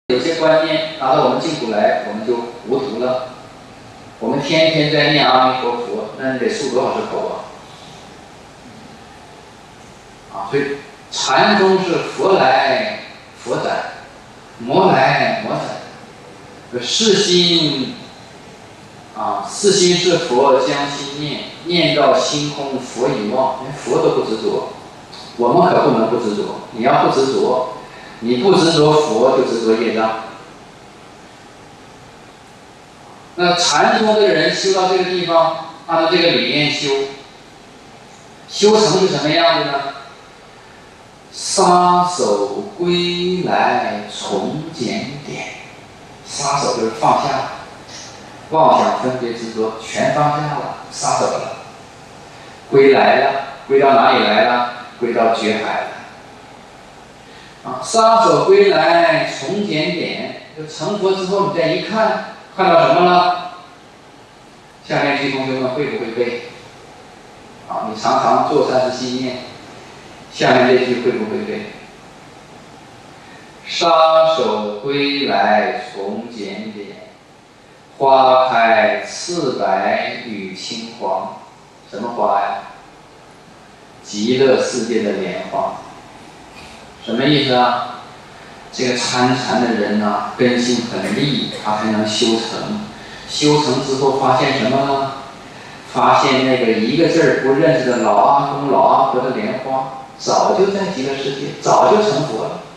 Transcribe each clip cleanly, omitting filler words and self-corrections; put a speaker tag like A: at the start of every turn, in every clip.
A: 有些观念拿到我们净土来，我们就糊涂了。我们天天在念阿弥陀佛，那你得漱多少次口啊？所以禅宗是佛来佛在，魔来魔在。世心四心是佛，将心念，念到心空，佛已忘，连佛都不执着。我们可不能不执着。你要不执着，你不执着佛，就执着业障。那禅宗的人修到这个地方，按照这个理念修，修成是什么样子呢？撒手归来从检点。撒手就是放下，妄想分别执着全放下了，撒手了。归来了，归到哪里来了？归到觉海了。撒手归来从检点，就成佛之后，你再一看，看到什么了？下面这同学们会不会背？你常常做善事心念，下面这句会不会背？撒手归来从检点，花开赤白与青黄。什么花呀？极乐世界的莲花。什么意思啊？这个参禅的人啊，根性很利，他才能修成。修成之后发现什么呢？发现那个一个字儿不认识的老阿公老阿婆的莲花，早就在极乐世界，早就成佛了。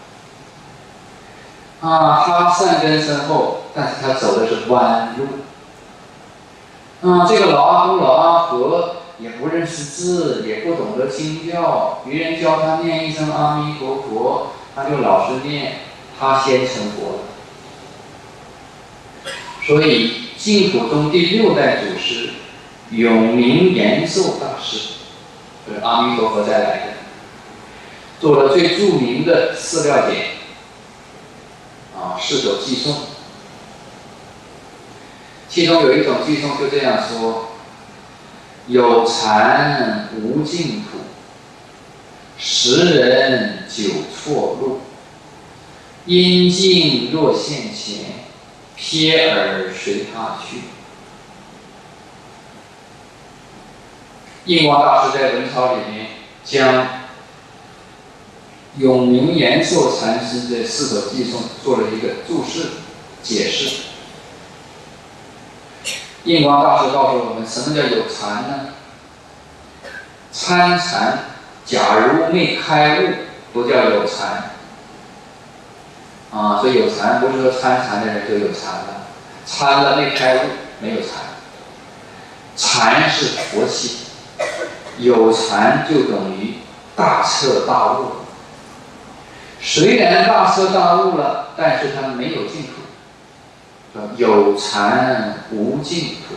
A: 他善根深厚，但是他走的是弯路。这个老阿公老阿婆也不认识字，也不懂得经教，别人教他念一声阿弥陀佛，他就老实念，他先成佛了。所以净土宗第6代祖师永明延寿大师，就是阿弥陀佛再来的，做了最著名的4料简4首偈颂。其中有一种偈颂就这样说：有禅无净土，识人久错路。因境若现前，瞥耳随他去。印光大师在文钞里面将永明延寿禅师这4首偈颂做了一个注释解释。印光大师告诉我们，什么叫有禅呢？参禅，假如没开悟，不叫有禅。所以有禅不是说参禅的人就有禅了，参了没开悟，没有禅。禅是佛性，有禅就等于大彻大悟。虽然大彻大悟了，但是他没有净土。有禅无净土。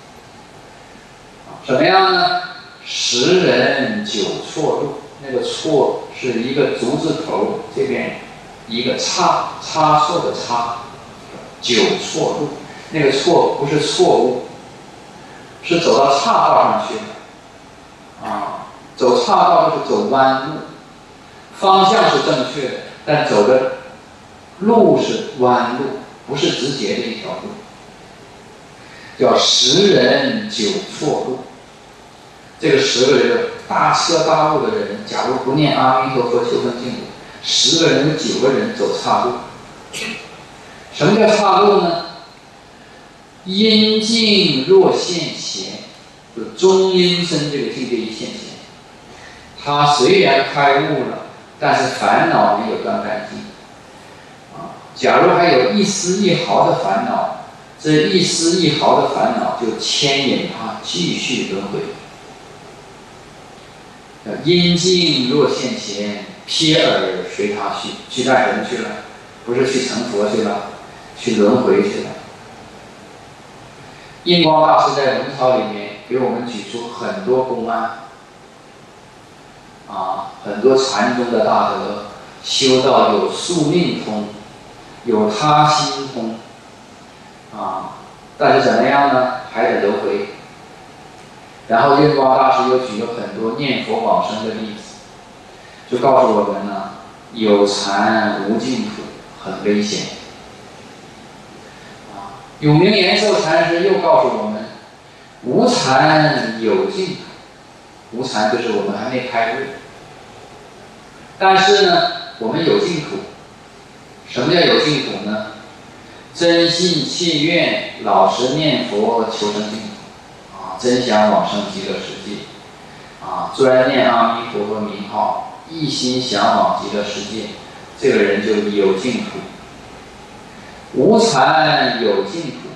A: 什么样呢？识人久错路。那个错是一个足字头，这边一个差错的差，久错路。那个错不是错误，是走到岔道上去了。走岔道就是走弯路，方向是正确的，但走的路是弯路，不是直接的一条路。叫识人久错路。这个10个人大彻大悟的人，假如不念阿弥陀佛修成净土，10个人有9个人走岔路。什么叫岔路呢？因境若现前，就中阴身这个境界一现前，他虽然开悟了，但是烦恼没有断干净。假如还有一丝一毫的烦恼，这一丝一毫的烦恼就牵引他继续轮回。因境若现前，瞥耳随他去。去干什么去了？不是去成佛去了，去轮回去了。印光大师在文钞里面给我们举出很多公案，很多禅宗的大德修到有宿命通，有他心通，但是怎么样呢？还得轮回。然后印光大师又举了很多念佛往生的例子，就告诉我们呢，有禅无净土很危险。 永明延寿禅师又告诉我们，无禅有净土。无禅就是我们还没开悟，但是呢，我们有净土。什么叫有净土呢？真信切愿，老实念佛，求生净土啊，真想往生极乐世界啊，专念阿弥陀佛名号，一心向往极乐世界，这个人就有净土。无禅有净土，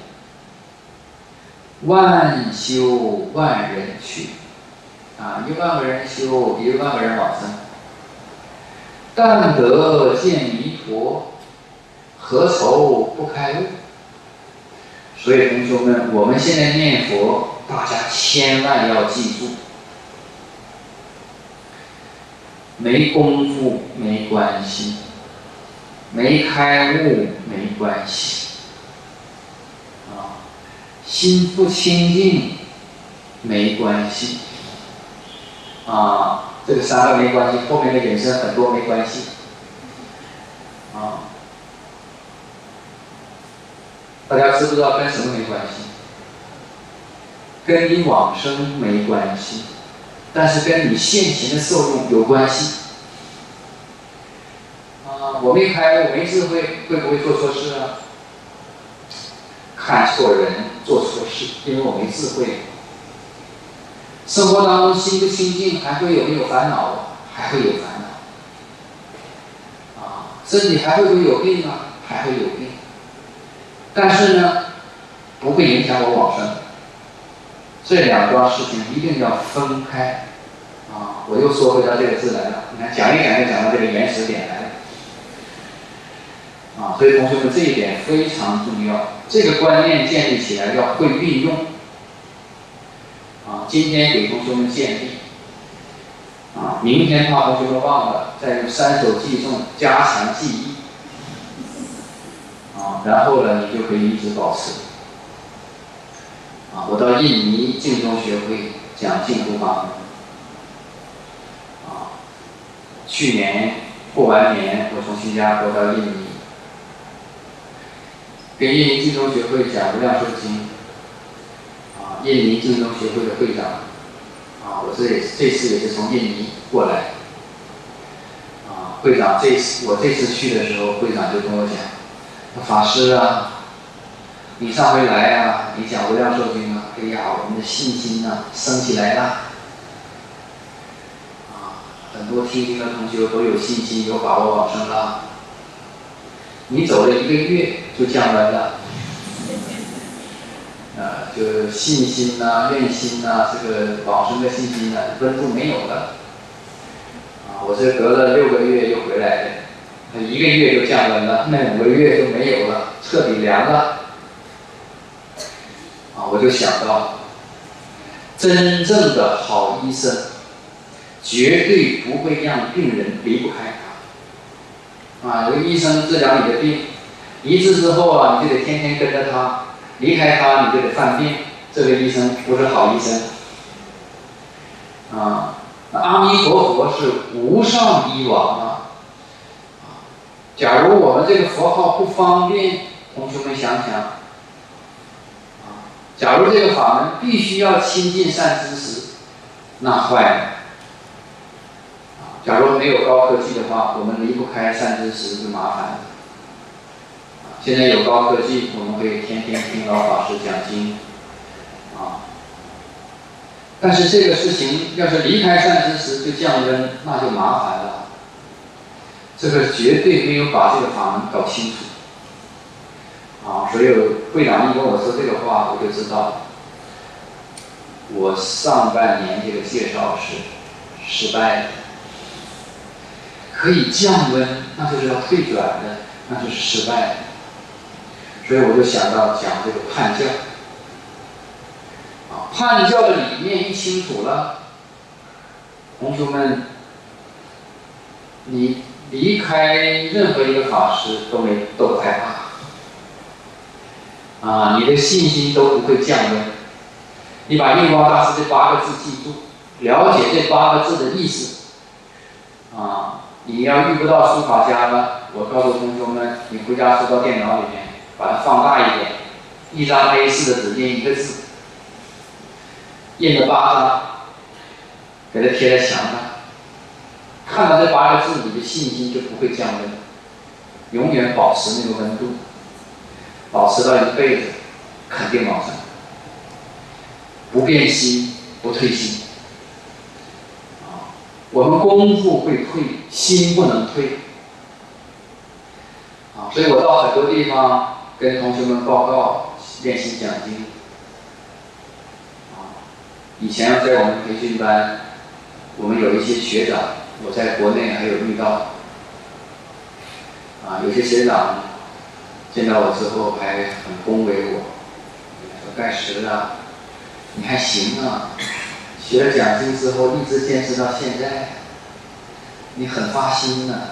A: 万修万人去啊，10000个人修，10000个人往生。但得见弥陀，何愁不开悟？所以同学们，我们现在念佛，大家千万要记住，没功夫没关系，没开悟没关系，心不清净没关系，这个3个没关系，后面的衍生很多没关系，大家知不知道跟什么没关系？跟你往生没关系，但是跟你现前的受用有关系。我没开悟，没智慧，会不会做错事啊？看错人，做错事，因为我没智慧。生活当中心不清净，还会有没有烦恼？还会有烦恼。身体还会不会有病啊？还会有病。但是呢，不会影响我往生。这2桩事情一定要分开。我又说回到这个字来了。你看，讲一讲就讲到这个原始点来了。所以同学们这一点非常重要，这个观念建立起来要会运用。今天给同学们建立。明天怕同学们忘了，再用3首偈颂加强记忆。然后呢，你就可以一直保持。我到印尼净宗学会讲净土法门。去年过完年，我从新加坡到印尼，给印尼净宗学会讲《无量寿经》。印尼净宗学会的会长，我这次也是从印尼过来。会长我这次去的时候，会长就跟我讲，法师啊，你上回来啊，你讲《无量寿经》啊，哎呀，我们的信心啊升起来了。很多听经的同学都有信心，有把握往生了。你走了1个月就降温了。就信心呐、愿心呐、这个往生的信心呐，温度没有了。我这隔了6个月又回来了，1个月就降温了，那5个月就没有了，彻底凉了。我就想到，真正的好医生，绝对不会让病人离不开他。有个医生治疗你的病，一治之后啊，你就得天天跟着他。离开他，你就得犯病，这个医生不是好医生。阿弥陀佛是无上医王假如我们这个佛号不方便，同学们想想，假如这个法门必须要亲近善知识，那坏了。假如没有高科技的话，我们离不开善知识就麻烦了。现在有高科技，我们可以天天听老法师讲经，但是这个事情要是离开善知识就降温，那就麻烦了。这个绝对没有把这个法门搞清楚。所以会长一跟我说这个话，我就知道，我上半年这个介绍是失败的。可以降温，那就是要退转的，那就是失败的。所以我就想到讲这个叛教。叛教的理念一清楚了，同学们，你离开任何一个法师都不害怕，你的信心都不会降温。你把印光大师这8个字记住，了解这8个字的意思，你要遇不到书法家了，我告诉同学们，你回家收到电脑里面，把它放大一点， 一张 A4 的纸印一个字，印了8张，给它贴在墙上。看到这8个字，你的信心就不会降温，永远保持那个温度，保持到一辈子，肯定往上，不变心，不退心。我们功夫会退，心不能退。所以我到很多地方跟同学们报告练习讲经。以前在我们培训班，我们有一些学长，我在国内还有遇到。有些学长见到我之后还很恭维我，说盖石啊，你还行啊，学了讲经之后一直坚持到现在，你很发心呢。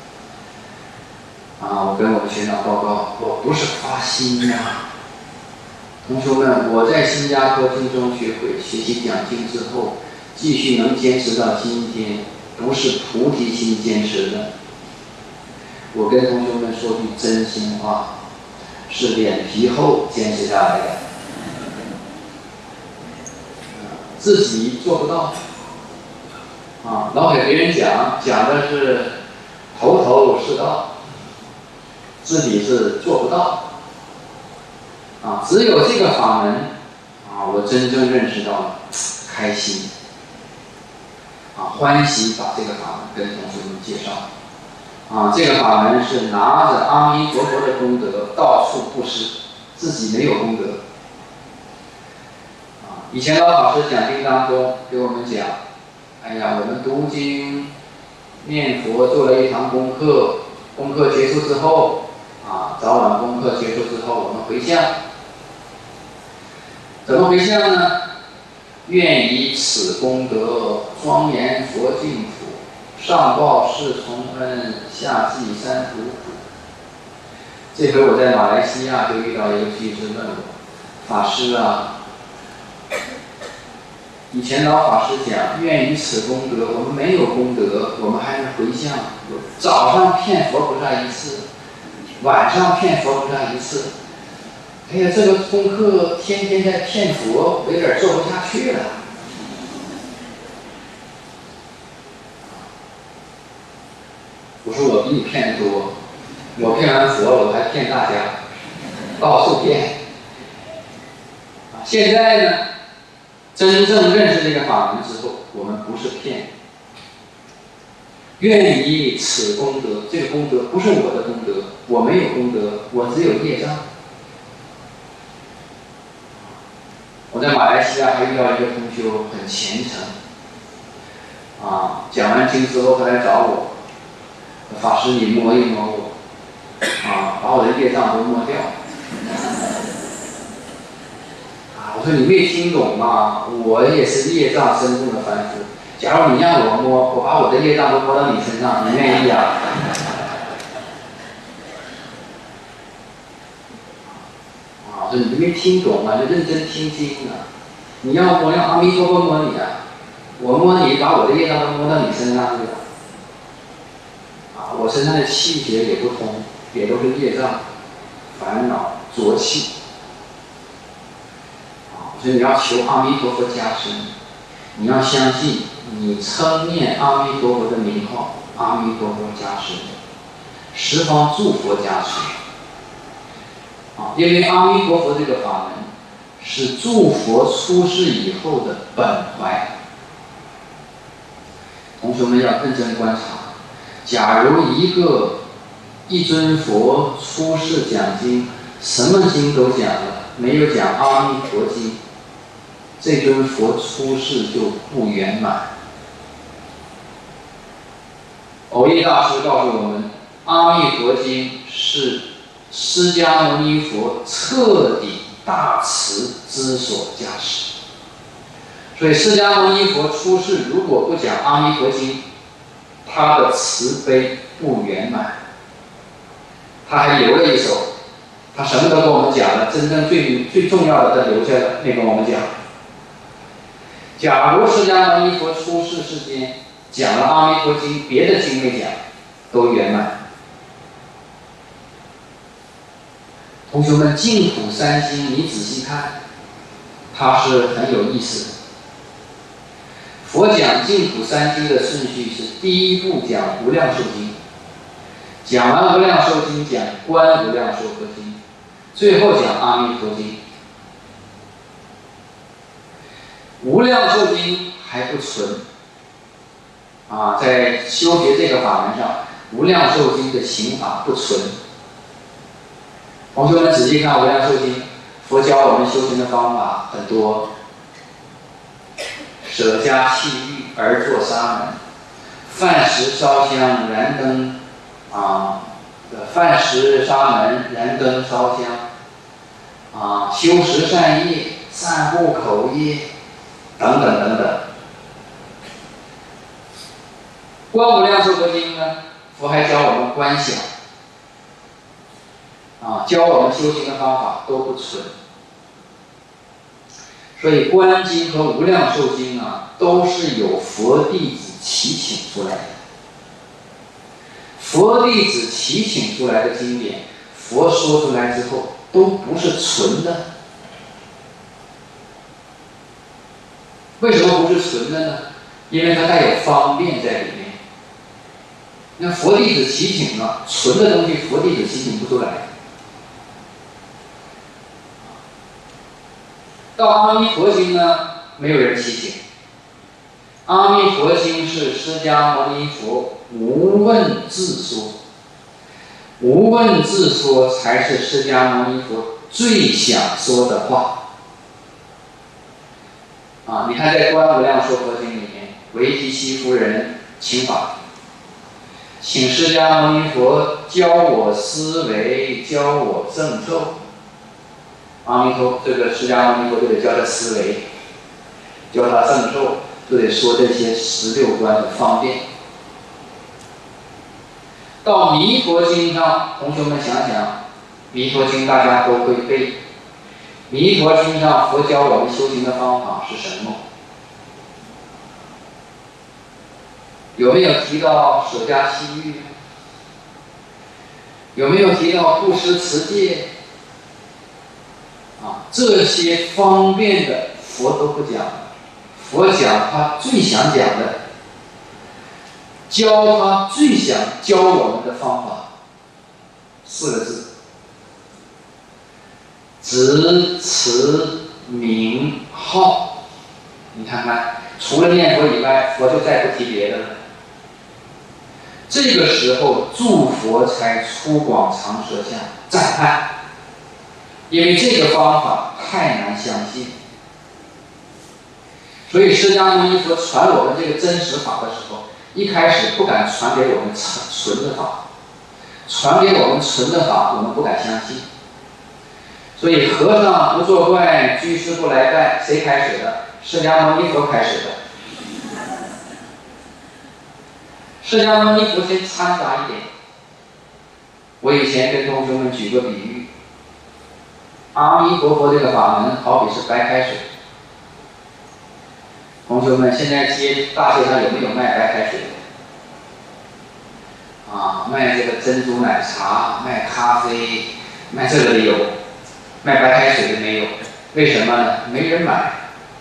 A: 我跟我们学长报告，我不是发心呀。同学们，我在新加坡经中学会学习讲经之后，继续能坚持到今天，不是菩提心坚持的。我跟同学们说句真心话，是脸皮厚坚持下来的，自己做不到。老给别人讲的是头头是道，自己是做不到。只有这个法门，我真正认识到开心，欢喜把这个法门跟同学们介绍。这个法门是拿着阿弥陀佛的功德到处布施，自己没有功德。以前老法师讲经当中给我们讲，哎呀，我们读经、念佛做了一堂功课，功课结束之后，早晚功课结束之后，我们回向。怎么回向呢？愿以此功德庄严佛净土，上报四重恩，下济三途苦。这回我在马来西亚就遇到一个居士问我，法师啊，以前老法师讲，愿以此功德，我们没有功德，我们还能回向。早上骗佛菩萨1次，晚上骗佛菩萨1次。哎呀，这个功课天天在骗佛，我有点做不下去了。我说我比你骗得多，我骗完佛了，我还骗大家，到处骗。现在呢，真正认识这个法门之后，我们不是骗。愿以此功德，这个功德不是我的功德，我没有功德，我只有业障。我在马来西亚还遇到一个同修很虔诚，讲完经之后他来找我，法师你摸一摸我，把我的业障都摸掉。我说你没听懂吗？我也是业障深重的凡夫。假如你让我摸，我把我的业障都摸到你身上，你愿意啊？我说你没听懂啊，就认真听经啊！你要我让阿弥陀佛摸你啊，我摸你，把我的业障都摸到你身上去了。我身上的气血也不通，也都是业障、烦恼、浊气。所以你要求阿弥陀佛加持，你要相信，你称念阿弥陀佛的名号，阿弥陀佛加持，十方诸佛加持。因为阿弥陀佛这个法门是诸佛出世以后的本怀。同学们要认真观察，假如一尊佛出世讲经，什么经都讲了，没有讲阿弥陀经，这尊佛出世就不圆满。藕益大师告诉我们，阿弥陀经是释迦牟尼佛彻底大慈之所加持。所以释迦牟尼佛出世如果不讲阿弥陀经，他的慈悲不圆满。他还留了一手，他什么都跟我们讲了，真正最重要的他留下了，没跟我们讲。假如释迦牟尼佛出世世间讲了阿弥陀经，别的经没讲，都圆满。 同学们，净土三经你仔细看，它是很有意思的。佛讲净土三经的顺序是：第一部讲无量寿经，讲完无量寿经讲观无量寿佛经，最后讲阿弥陀经。无量寿经还不纯在修学这个法门上，无量寿经的行法不纯。同学们仔细看无量寿经，佛教我们修行的方法很多，舍家弃欲而作沙门，饭食烧香燃灯饭食沙门燃灯烧香修十善业散护口业等等等等。观无量寿佛经呢，佛还教我们观想教我们修行的方法都不纯。所以观经和无量寿经都是由佛弟子祈请出来的。佛弟子祈请出来的经典，佛说出来之后都不是纯的。为什么不是纯的呢？因为它带有方便在里面。那佛弟子祈请纯的东西佛弟子祈请不出来。到阿弥陀经呢，没有人祈请。阿弥陀经是释迦牟尼佛无问自说，无问自说才是释迦牟尼佛最想说的话。你看在观无量寿佛经里面，维提西夫人请法，请释迦牟尼佛教我思维，教我正咒。阿弥陀这个释迦牟尼佛就得教他思维，教他正咒，就得说这些16观的方便。到弥陀经上，同学们想想，弥陀经大家都会背。弥陀经上佛教我们修行的方法是什么？有没有提到舍家弃欲？有没有提到布施持戒？这些方便的佛都不讲，佛讲他最想讲的，教他最想教我们的方法，4个字：执持名号。你看看，除了念佛以外，佛就再不提别的了。这个时候，诸佛才出广长舌相赞叹。因为这个方法太难相信，所以释迦牟尼佛传我们这个真实法的时候，一开始不敢传给我们纯的法，传给我们纯的法，我们不敢相信。所以和尚不作怪，居士不来拜，谁开始的？释迦牟尼佛开始的。释迦牟尼佛先掺杂一点。我以前跟同学们举个比喻。阿弥陀佛这个法门好比是白开水。同学们，现在大街上有没有卖白开水的？卖这个珍珠奶茶，卖咖啡，卖这个的有，卖白开水的没有。为什么呢？没人买。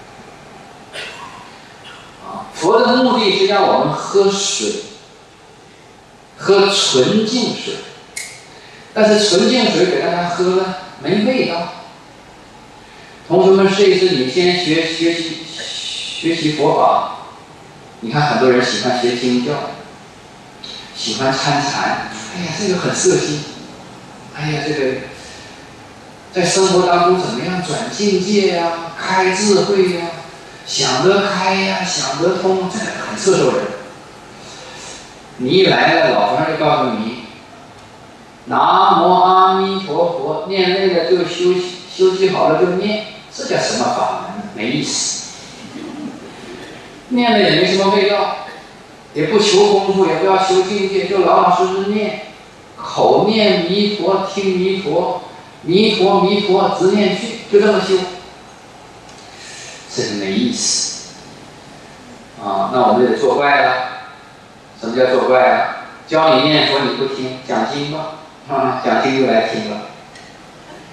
A: 佛的目的是让我们喝水，喝纯净水。但是纯净水给大家喝了没味道。同学们试一试，你先学习佛法。你看很多人喜欢学经教，喜欢参禅。哎呀，这个很色心。哎呀，这个在生活当中怎么样转境界呀、开智慧呀、想得开呀、想得通，这个很摄受人。你一来了，老和尚就告诉你。南无阿弥陀佛，念累了就休息好了就念，这叫什么法门？没意思。念了也没什么味道，也不求功夫，也不要修境界，就老老实实念，口念弥陀，听弥陀，弥陀弥陀，直念去，就这么修，这个没意思。那我们就得作怪了。什么叫作怪啊？教你念佛你不听，讲经吧。讲经就来听了。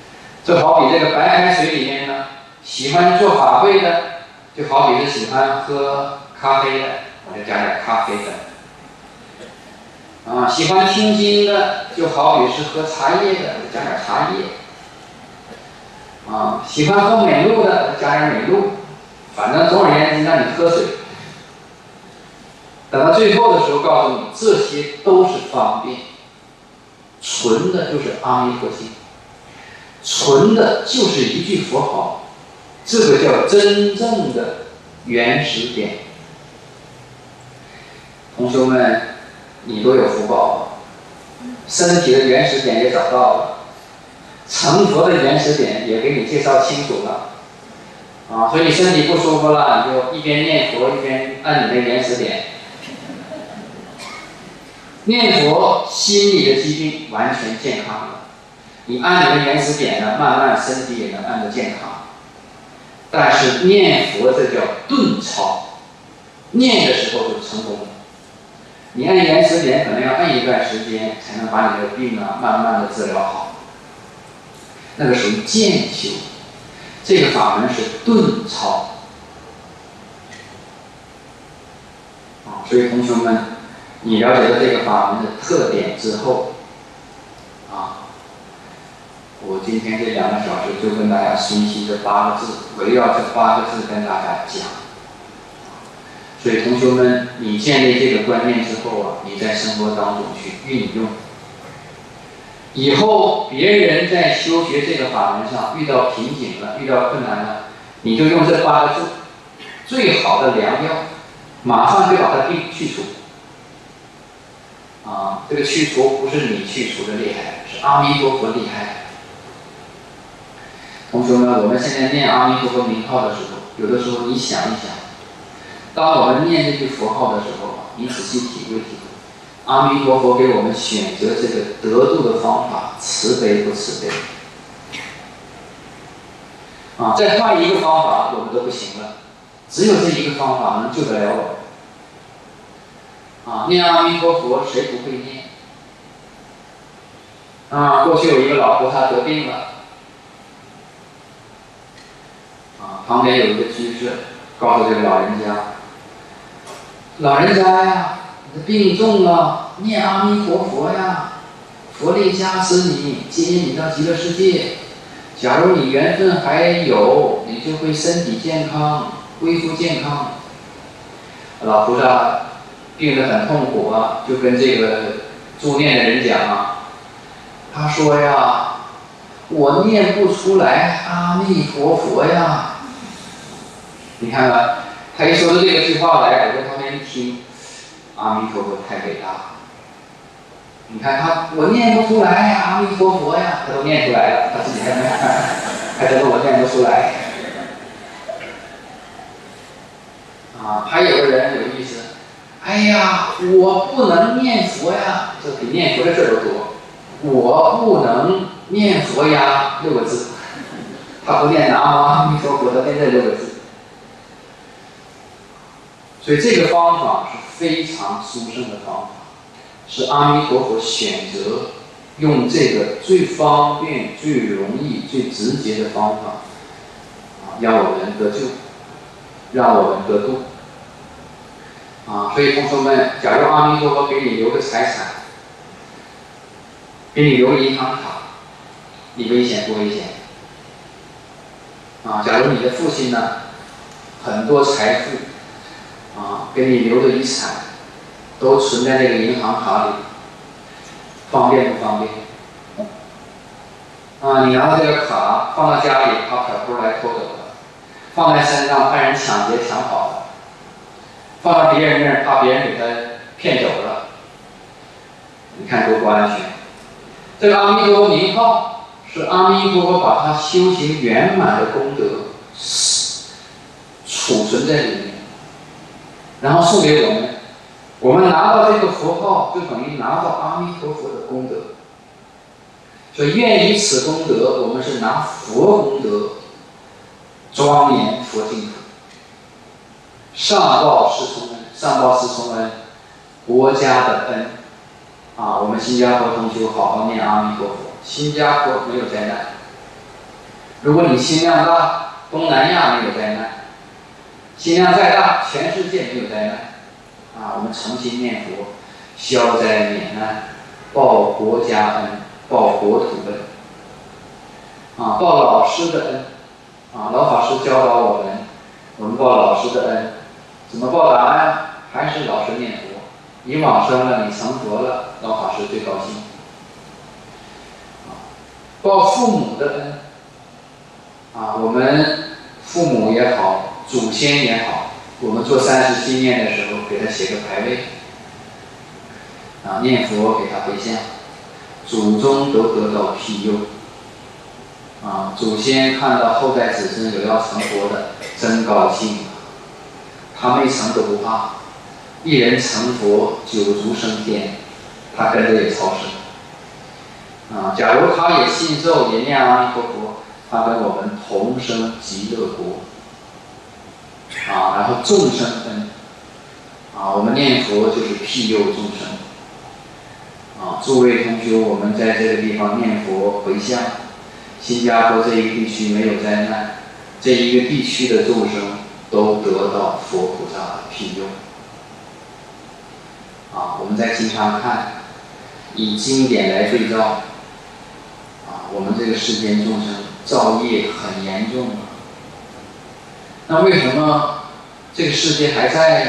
A: 就好比这个白开水里面呢，喜欢做法会的，就好比是喜欢喝咖啡的，我就加点咖啡粉。喜欢听经的，就好比是喝茶叶的，我就加点茶叶。喜欢喝美露的，我就加点美露。反正总而言之，让你喝水。等到最后的时候，告诉你这些都是方便，纯的就是阿弥陀经，纯的就是一句佛号，这个叫真正的原始点。同学们，你都有福报了，身体的原始点也找到了，成佛的原始点也给你介绍清楚了。所以你身体不舒服了，你就一边念佛一边按你的原始点。念佛，心理的疾病完全健康了。你按你的原始点呢，慢慢身体也能按得健康。但是念佛这叫顿超，念的时候就成功了。你按原始点可能要按一段时间，才能把你的病慢慢的治疗好。那个属于渐修，这个法门是顿超。所以同学们，你了解了这个法门的特点之后，我今天这2个小时就跟大家分析这8个字，围绕这8个字跟大家讲。所以同学们，你建立这个观念之后你在生活当中去运用，以后别人在修学这个法门上遇到瓶颈了，遇到困难了，你就用这8个字，最好的良药，马上就把它病去除。这个去除不是你去除的厉害，是阿弥陀佛厉害。同学们，我们现在念阿弥陀佛名号的时候，有的时候你想一想，当我们念这句佛号的时候，你仔细体会体会，阿弥陀佛给我们选择这个得度的方法，慈悲不慈悲？再换一个方法，我们都不行了，只有这一个方法能救得了我们。念阿弥陀佛，谁不会念？过去有一个老菩萨得病了，旁边有一个居士告诉这个老人家：“老人家呀，你的病重了，念阿弥陀佛呀，佛力加持你，接引你到极乐世界。假如你缘分还有，你就会身体健康，恢复健康。”老菩萨病得很痛苦就跟这个助念的人讲他说呀，我念不出来阿弥陀佛呀。你看看，他一说出这个句话来，我在旁边一听，阿弥陀佛太伟大了。你看我念不出来阿弥陀佛呀，他都念出来了，他自己还觉得我念不出来。还有个人有意思，哎呀，我不能念佛呀，这比念佛的事儿都多。我不能念佛呀，6个字，他不念南无阿弥陀佛，他念这6个字。所以这个方法是非常殊胜的方法，是阿弥陀佛选择用这个最方便、最容易、最直接的方法，让我们得救，让我们得度。所以同学们，假如阿弥陀佛给你留个财产，给你留个银行卡，你危险不危险？假如你的父亲呢，很多财富，给你留的遗产，都存在这个银行卡里，方便不方便？你拿到这个卡放到家里，怕小偷来偷走了；放在身上怕人抢劫抢跑了；放到别人那儿怕别人给他骗走了。你看多不安全！这个阿弥陀佛名号是阿弥陀佛把他修行圆满的功德储存在里面，然后送给我们。我们拿到这个佛号，就等于拿到阿弥陀佛的功德。所以愿以此功德，我们是拿佛功德庄严佛净土，上报四重恩，上报四重恩，国家的恩。我们新加坡同学好好念阿弥陀佛，新加坡没有灾难， 如果你心量大，东南亚没有灾难；心量再大，全世界没有灾难。我们诚心念佛，消灾免难，报国家恩，报国土恩。报老师的恩。老法师教导我们报老师的恩，怎么报答呀？还是老师念佛。你往生了，你成佛了，老法师最高兴。报父母的恩。我们父母也好，祖先也好，我们做30纪念的时候，给他写个牌位。念佛给他回向，祖宗都得到庇佑。祖先看到后代子孙有要成佛的，真高兴。他没成都不怕，一人成佛，9族升天，他跟着也超生。假如他也信咒，也念阿弥陀佛，他跟我们同生极乐国。然后众生恩。我们念佛就是庇佑众生。诸位同学，我们在这个地方念佛回向。新加坡这一个地区没有灾难，这一个地区的众生都得到佛菩萨的庇佑。我们在经常看，以经典来对照，我们这个世间众生造业很严重。那为什么这个世界还在呢？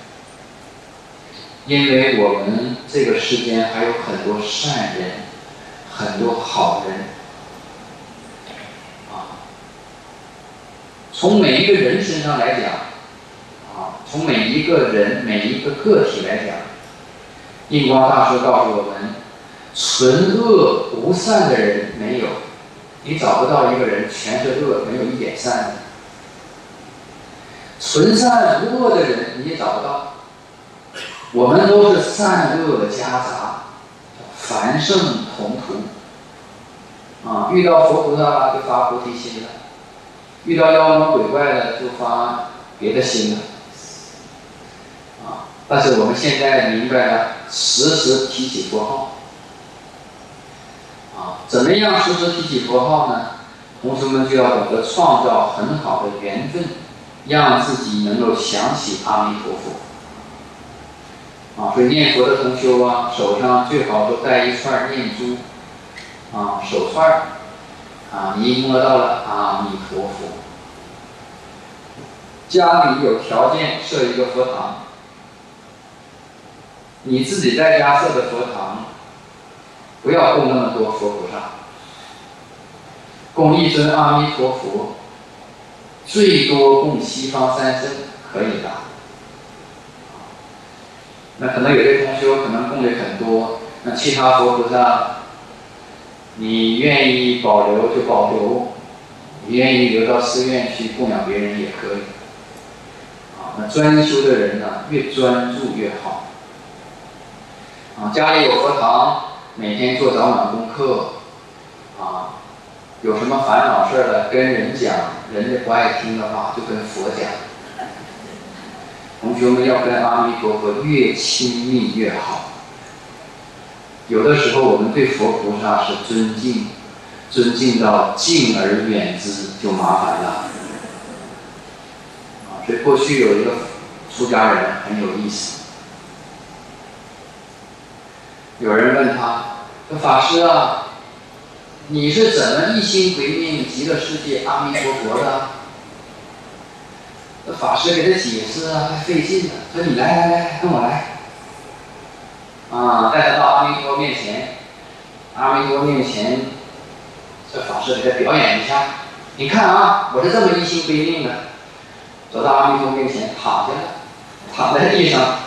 A: 因为我们这个世间还有很多善人，很多好人。从每一个人身上来讲，从每一个人、每一个个体来讲，印光大师告诉我们，纯恶无善的人没有，你找不到一个人全是恶，没有一点善的。纯善无恶的人你也找不到，我们都是善恶夹杂，凡圣同途。遇到佛菩萨了就发菩提心了。遇到妖魔鬼怪了，就发别的心了。但是我们现在明白了，时时提起佛号。怎么样时时提起佛号呢？同学们就要懂得创造很好的缘分，让自己能够想起阿弥陀佛。所以念佛的同修手上最好都带一串念珠，手串。你一摸到了阿弥陀佛。家里有条件设一个佛堂，你自己在家设的佛堂，不要供那么多佛菩萨，供一尊阿弥陀佛，最多供西方三圣可以的。那可能有些同修可能供的很多，那其他佛菩萨，你愿意保留就保留，你愿意留到寺院去供养别人也可以。那专修的人呢，越专注越好。家里有佛堂，每天做早晚功课。有什么烦恼事了，跟人讲，人家不爱听的话，就跟佛讲。同学们要跟阿弥陀佛越亲密越好。有的时候我们对佛菩萨是尊敬，尊敬到敬而远之就麻烦了。所以过去有一个出家人很有意思，有人问他说：“法师啊，你是怎么一心归命极乐世界阿弥陀佛的？”那法师给他解释还费劲呢，说：“你来，跟我来。”带他到阿弥陀面前，阿弥陀面前，这法师给他表演一下，你看我是这么一心归命的。走到阿弥陀面前，躺下了，躺在地上。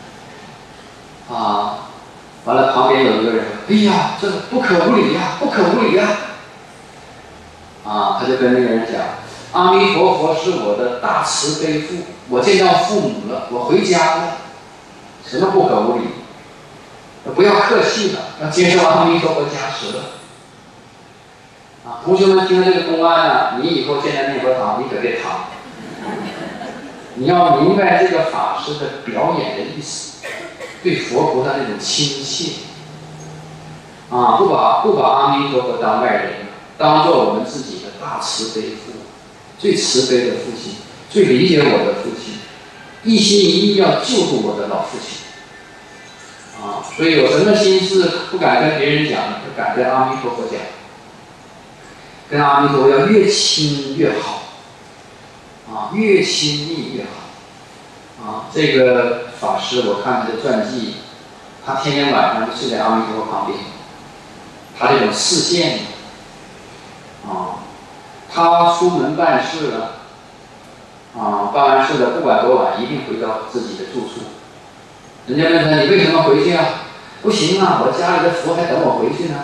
A: 完了，旁边有一个人说：“哎呀，这不可无理呀，不可无理呀！”他就跟那个人讲：“阿弥陀佛是我的大慈悲父，我见到父母了，我回家了，什么不可无理？不要客气了，要接受阿弥陀佛加持了。”同学们听了这个公案你以后见到念佛堂，你可别躺。你要明白这个法师的表演的意思，对佛菩萨那种亲切，不把阿弥陀佛当外人， 当做我们自己的大慈悲父，最慈悲的父亲，最理解我的父亲，一心一意要救助我的老父亲。所以有什么心事不敢跟别人讲，就敢跟阿弥陀佛讲。跟阿弥陀佛要越亲越好，越亲密越好。这个法师我看他的传记，他天天晚上就睡在阿弥陀佛旁边，他这种视线，他出门办事了，办完事了，不管多晚，一定回到自己的住处。人家问他你为什么回去啊？不行啊，我家里的佛还等我回去呢。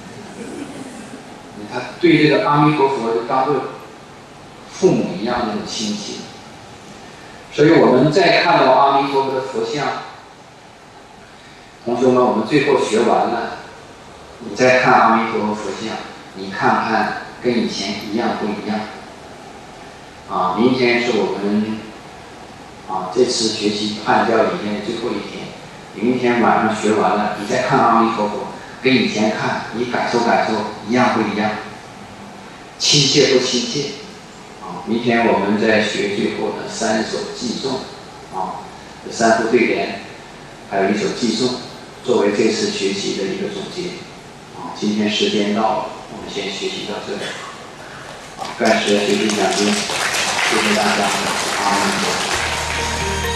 A: 他对这个阿弥陀佛就当做父母一样那种亲情。所以我们再看到阿弥陀佛的佛像，同学们，我们最后学完了，你再看阿弥陀佛佛像，你看看跟以前一样不一样？明天是我们这次学习汉教里面的最后一天，明天晚上学完了，你再看阿弥陀佛，跟以前看，你感受一样不一样？亲切不亲切？明天我们再学最后的3首偈颂，这3副对联，还有1首偈颂，作为这次学习的一个总结。今天时间到了，我们先学习到这里。感谢学习讲经，谢谢大家，阿弥陀佛。